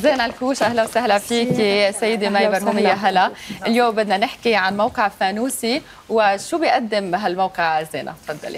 زينة الكوش، أهلا وسهلا فيكي سيدة مي برهومي. يا هلا. اليوم بدنا نحكي عن موقع فانوسي وشو بيقدم هالموقع. زينة تفضلي.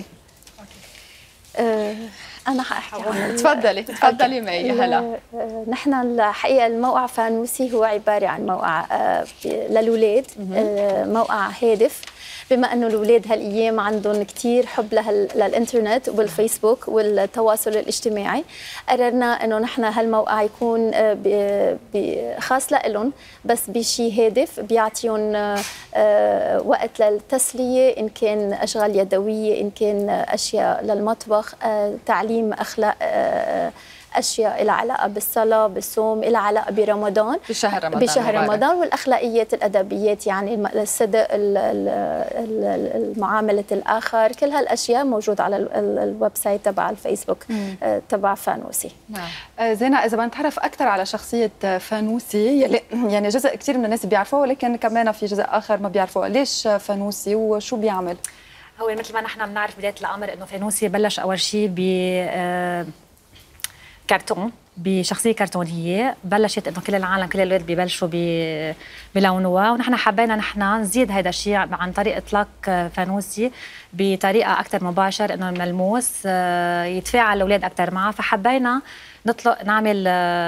أنا حأحكي عن تفضلي مي. يا هلا. نحن الحقيقة الموقع فانوسي هو عبارة عن موقع للأولاد، موقع هادف، بما انه الاولاد هالايام عندهم كثير حب للانترنت والفيسبوك والتواصل الاجتماعي. قررنا انه نحن هالموقع يكون خاص لهم، بس بشيء هادف بيعطيهم وقت للتسليه، ان كان اشغال يدويه، ان كان اشياء للمطبخ، تعليم اخلاق، اشياء لها علاقه بالصلاه، بالصوم، لها علاقه برمضان، بشهر رمضان والاخلاقيات الادبيات، يعني الصدق، معامله الاخر، كل هالاشياء موجوده على الويب سايت تبع الفيسبوك تبع فانوسي. نعم. زينة، اذا بنتعرف اكثر على شخصيه فانوسي، يعني جزء كثير من الناس بيعرفوه ولكن كمان في جزء اخر ما بيعرفوه، ليش فانوسي وشو بيعمل؟ هو مثل ما نحن بنعرف بدايه الامر انه فانوسي بلش اول شيء ب كرتون، بشخصيه كرتونيه، بلشت انه كل العالم، كل الاولاد ببلشوا بلونوها، ونحن حبينا نحن نزيد هذا الشيء عن طريق اطلاق فانوسي بطريقه اكثر مباشر، انه ملموس، يتفاعل الاولاد اكثر معه، فحبينا نطلق نعمل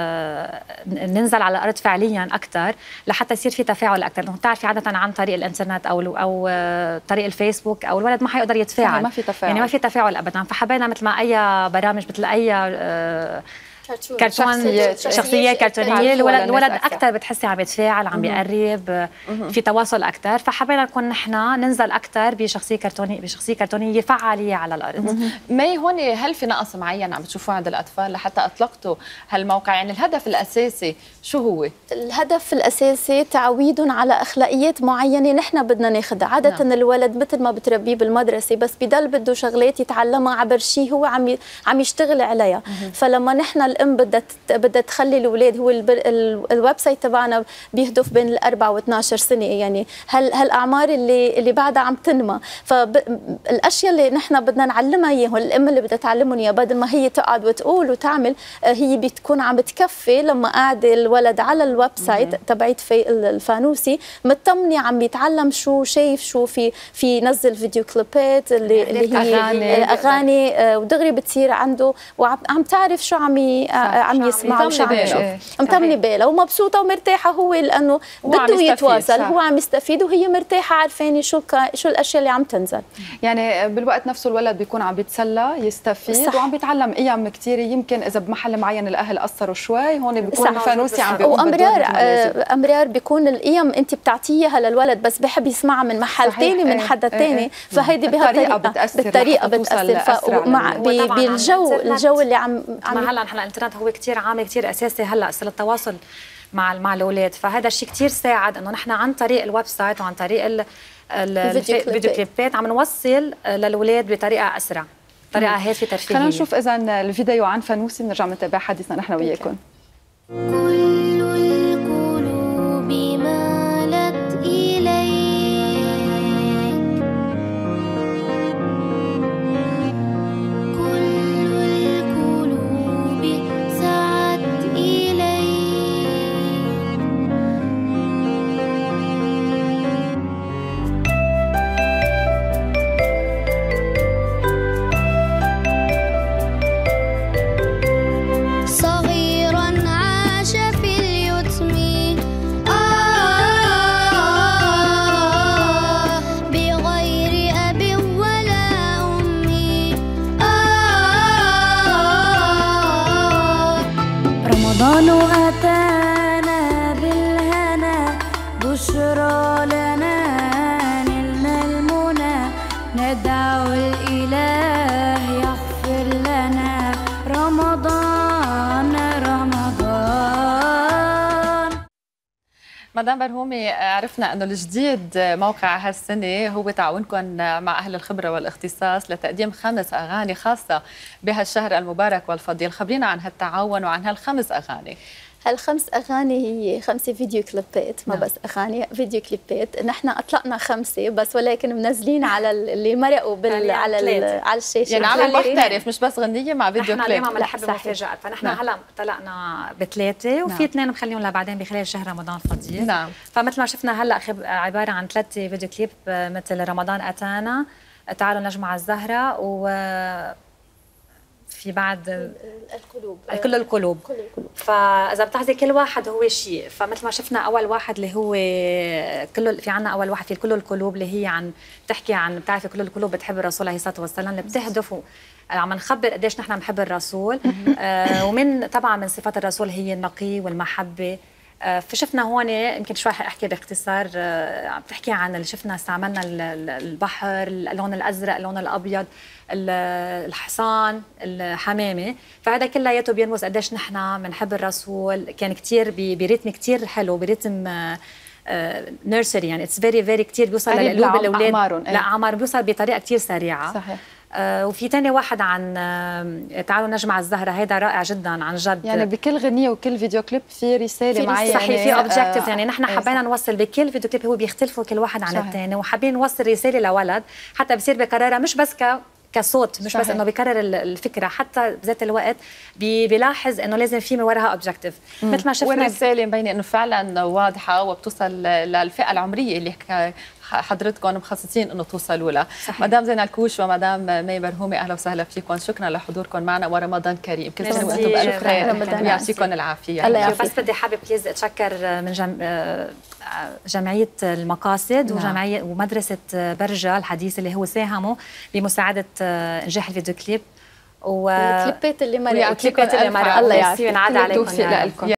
ننزل على الارض فعليا اكثر لحتى يصير في تفاعل اكثر. انه بتعرفي عاده عن طريق الانترنت او طريق الفيسبوك او الولد ما حيقدر يتفاعل، ما في تفاعل، يعني ما في تفاعل ابدا. فحبينا مثل ما اي برامج، مثل اي كرتون، شخصيه كرتونيه، الولد اكثر بتحسي عم يتفاعل، عم بيقرب، في تواصل اكثر. فحبينا نكون نحن ننزل اكثر بشخصيه كرتونيه فعاليه على الارض. مي، هون هل في نقص معين عم بتشوفوه عند الاطفال لحتى اطلقتوا هالموقع؟ يعني الهدف الاساسي شو هو؟ الهدف الاساسي تعويدهم على اخلاقيات معينه نحن بدنا ناخذها. عاده الولد مثل ما بتربيه بالمدرسه، بس بضل بده شغلات يتعلمها عبر شيء هو عم يشتغل عليها. فلما نحن الام بدها تخلي الاولاد، هو الويب سايت تبعنا بيهدف بين ال4 و12 سنه، يعني هالاعمار اللي بعدها عم تنمى. فالاشياء اللي نحن بدنا نعلمها اياهم، الام اللي بدها تعلمهم اياها، بدل ما هي تقعد وتقول وتعمل، هي بتكون عم بتكفي لما قاعده الولد على الويب سايت تبعت الفانوسي مطمنه، عم بيتعلم شو شايف، شو في نزل فيديو كليبات اللي هي اغاني، ودغري بتصير عنده وعم تعرف شو عم يسمع وشو عم يشوف، مطمنه باله ومبسوطه ومرتاحه، هو لانه بده يتواصل، هو عم يستفيد وهي مرتاحه، عارفاني شو الاشياء اللي عم تنزل. يعني بالوقت نفسه الولد بيكون عم بيتسلى، يستفيد، وعم بيتعلم قيم كثيره. يمكن اذا بمحل معين الاهل قصروا شوي، هون بيكون فانوسي عم بيقوم وامرار بيكون القيم انت بتعطيها للولد، بس بحب يسمعها من محل ثاني، من حدا ثاني، فهيدي بهالطريقه بتاثر مع بالجو اللي عم هلا نحن الانترنت هو كثير عامل كثير اساسي هلا صار التواصل مع الاولاد. فهذا الشيء كثير ساعد انه نحن عن طريق الويب سايت وعن طريق الفيديو كليبات عم نوصل للاولاد بطريقه اسرع، طريقه هادفه ترفيهيه. خلينا نشوف اذا الفيديو عن فانوسي، بنرجع نتابع حديثنا نحن وياكم. رمضان أتانا بالهنا، بشرى لنا نلنا المنى، ندعو الإله يغفر لنا رمضان رمضان. مدام برهومي، عرفنا انه الجديد موقع هالسنه هو تعاونكم مع اهل الخبره والاختصاص لتقديم 5 اغاني خاصه بهالشهر المبارك والفضيل. خبرينا عن هالتعاون وعن هال5 اغاني. هالخمس اغاني هي 5 فيديو كليبات، ما بس اغاني، فيديو كليبات. نحن اطلقنا 5 بس، ولكن منزلين على اللي مرقوا على الشاشه. يعني عمل محترف، مش بس غنيه مع فيديو كليب. نحن دائما بنحب المفاجآت، فنحن هلا طلقنا ب3 وفي 2 مخليهم لبعدين بخلال شهر رمضان الفضيل. نعم. فمثل ما شفنا هلا عباره عن 3 فيديو كليب، مثل رمضان اتانا، تعالوا نجمع الزهره، و في بعد كل القلوب. فاذا بتعزي كل واحد هو شيء، فمثل ما شفنا اول واحد اللي هو في عنا اول واحد في كل القلوب، اللي هي عن بتحكي عن بتعرفي كل القلوب بتحب الرسول عليه الصلاه والسلام، اللي بتهدف عم نخبر قديش نحن بنحب الرسول. ومن طبعا من صفات الرسول هي النقي والمحبه. فشفنا هون يمكن شوي احكي باختصار، عم بتحكي عن اللي شفنا، استعملنا البحر، اللون الازرق، اللون الابيض، الحصان، الحمامه، فهذا كلياته بيرمز قديش نحن بنحب الرسول. كان كثير بريتم كثير حلو، بريتم نيرسري، يعني اتس فيري كثير بيوصل لقلوب الاولاد، لا عمر بيوصل بطريقه كثير سريعه. صحيح. وفي تاني واحد عن تعالوا نجمع الزهرة، هيدا رائع جدا عن جد. يعني بكل غنية وكل فيديو كليب في رسالة معينة. صحيح، في اوبجيكتيف. يعني نحن حبينا نوصل بكل فيديو كليب، هو بيختلفوا كل واحد عن الثاني، وحابين نوصل رسالة لولد حتى بصير بقرارها، مش بس كصوت، مش بس انه بيكرر الفكره، حتى بذات الوقت بيلاحظ انه لازم في من وراها اوبجيكتيف. مثل ما شفنا والرساله مبينه انه فعلا واضحه وبتوصل للفئه العمريه اللي حضرتكم مخصصين انه توصلوا لها. مدام زينة الكوش ومدام مي برهومي، اهلا وسهلا فيكم، شكرا لحضوركم معنا، ورمضان كريم، كل سنه وانتم بالف خير، يعطيكم العافيه. بس بدي حابب بليز اتشكر من جمعيه المقاصد وجمعيه ومدرسه برجا الحديث اللي هو ساهموا بمساعده نجاح الفيديو كليب والكليبات اللي مرقوا. الله يعافيك، ينعاد عليكم.